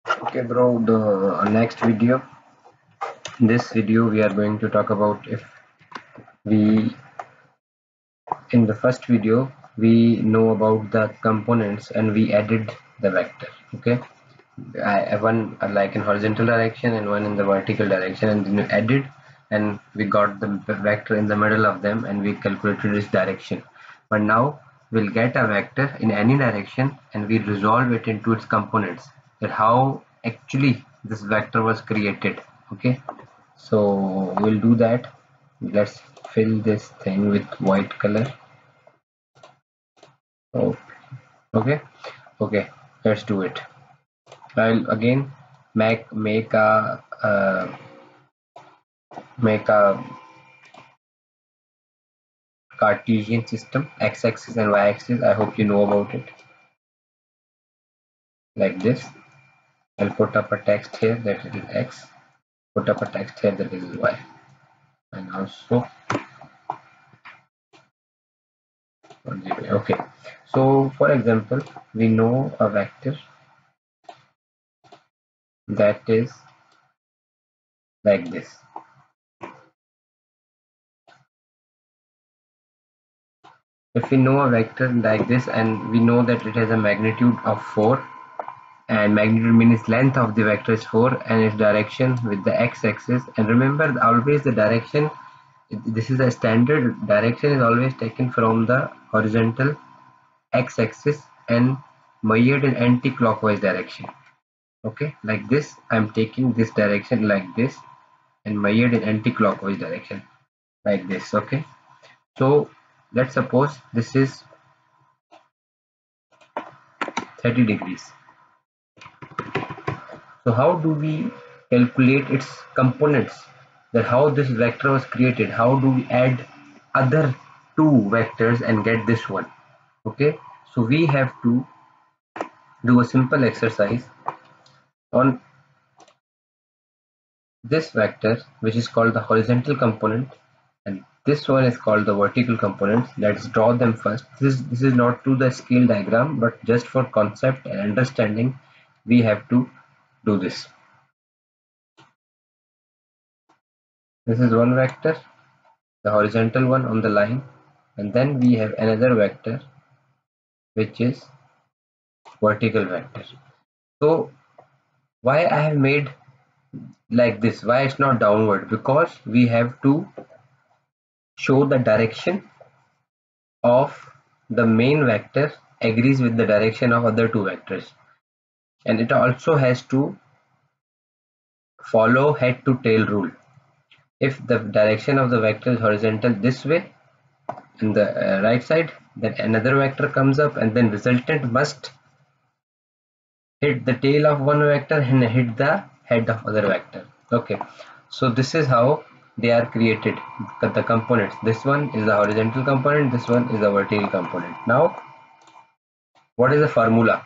Okay, bro, the next video. In this video, we are going to talk about if we, in the first video, we know about the components and we added the vector. Okay, one like in horizontal direction and one in the vertical direction, and then we added and we got the vector in the middle of them and we calculated its direction. But now we'll get a vector in any direction and we resolve it into its components, that how actually this vector was created. Okay, so we'll do that. Let's fill this thing with white color. Oh, okay, okay, let's do it. I'll again make a Cartesian system, x-axis and y-axis. I hope you know about it. Like this, I'll put up a text here that it is x, put up a text here that it is y, and also okay. So for example, we know a vector that is like this. If we know a vector like this and we know that it has a magnitude of 4, and magnitude means length of the vector is 4 and its direction with the x-axis, and remember always the direction, this is a standard direction, is always taken from the horizontal x-axis and measured in anti-clockwise direction. Okay, like this I'm taking this direction like this and measured in anti-clockwise direction like this. Okay, so let's suppose this is 30 degrees. So how do we calculate its components, that how this vector was created, how do we add other two vectors and get this one? Okay, so we have to do a simple exercise on this vector, which is called the horizontal component, and this one is called the vertical component. Let's draw them first. This is not to the scale diagram, but just for concept and understanding we have to do this. This is one vector, the horizontal one on the line, and then we have another vector which is vertical vector. So why I have made like this, why it's not downward, because we have to show the direction of the main vector agrees with the direction of other two vectors, and it also has to follow head to tail rule. If the direction of the vector is horizontal this way in the right side, then another vector comes up and then resultant must hit the tail of one vector and hit the head of other vector. Okay, so this is how they are created, the components. This one is the horizontal component, this one is the vertical component. Now what is the formula?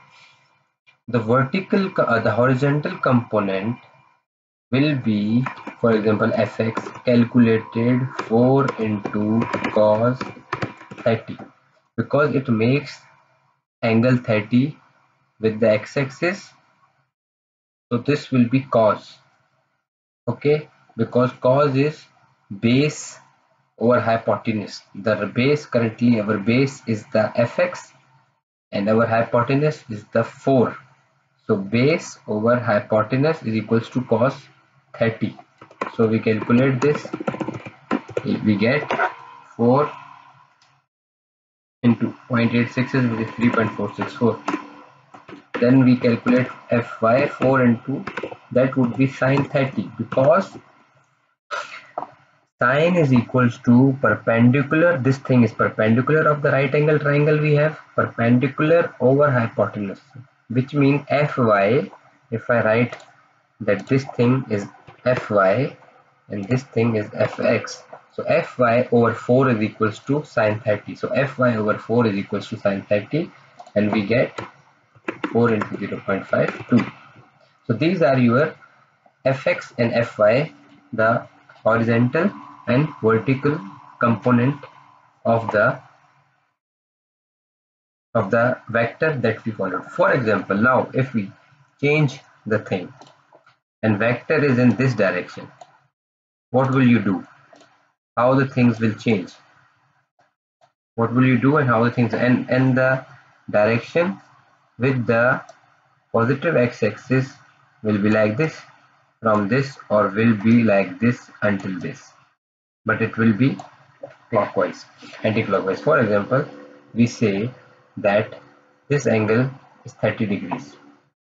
The horizontal component will be, for example, fx calculated 4 into cos 30, because it makes angle 30 with the x-axis, so this will be cos. Okay, because cos is base over hypotenuse. The base, currently our base is the fx and our hypotenuse is the 4. So base over hypotenuse is equals to cos 30. So we calculate this, we get 4 into 0.86 is, which is 3.464. Then we calculate fy, 4 into that would be sine 30, because sine is equals to perpendicular, this thing is perpendicular of the right angle triangle we have, perpendicular over hypotenuse, which means fy, if I write that this thing is fy and this thing is fx, so fy over 4 is equals to sine 30. So fy over 4 is equals to sine 30, and we get 4 into 0.52. So these are your fx and fy, the horizontal and vertical component of the vector that we followed. For example, now if we change the thing and vector is in this direction, what will you do? How the things will change? What will you do and how the things, and the direction with the positive x-axis will be like this from this, or will be like this until this, but it will be clockwise, anti-clockwise. For example, we say that this angle is 30 degrees.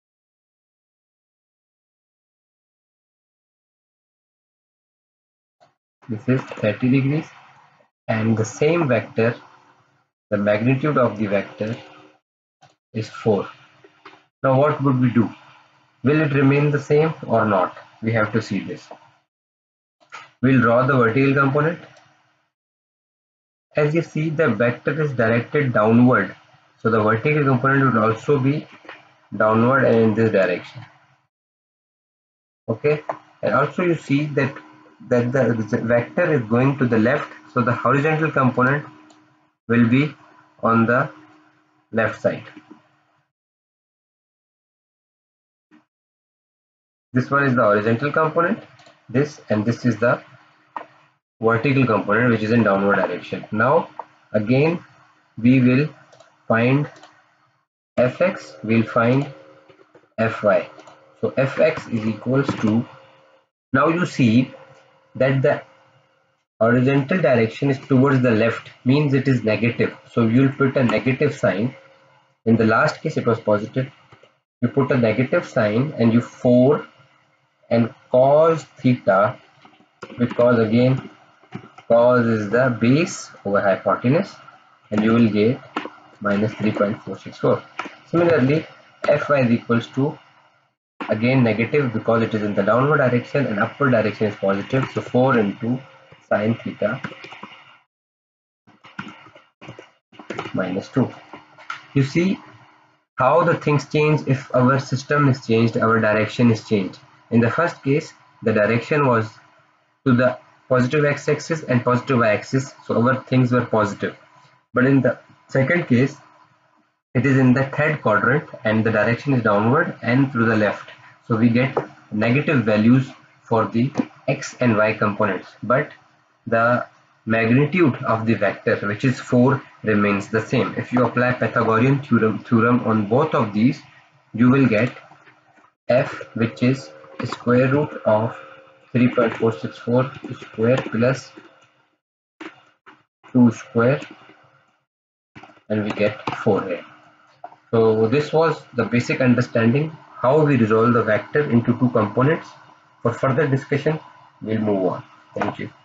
This is 30 degrees, and the same vector, the magnitude of the vector is 4. Now what would we do? Will it remain the same or not? We have to see this. We'll draw the vertical component. As you see, the vector is directed downward, so the vertical component will also be downward and in this direction. Okay, and also you see that the vector is going to the left, so the horizontal component will be on the left side. This one is the horizontal component, this, and this is the vertical component which is in downward direction. Now again we will find fx, we'll find fy. So fx is equals to, now you see that the horizontal direction is towards the left, means it is negative, so you'll put a negative sign. In the last case it was positive, you put a negative sign and you 4 and cos theta, because again cos is the base over hypotenuse, and you will get minus 3.464. Similarly, fy is equals to, again negative because it is in the downward direction and upward direction is positive, so 4 into sine theta minus 2. You see how the things change if our system is changed, our direction is changed. In the first case, the direction was to the positive x-axis and positive y-axis, so our things were positive. But in the second case, it is in the third quadrant and the direction is downward and to the left, so we get negative values for the x and y components, but the magnitude of the vector, which is 4, remains the same. If you apply Pythagorean theorem on both of these, you will get f, which is square root of 3.464 square plus 2 square, and we get 4 here. So this was the basic understanding how we resolve the vector into two components. For further discussion, we'll move on. Thank you.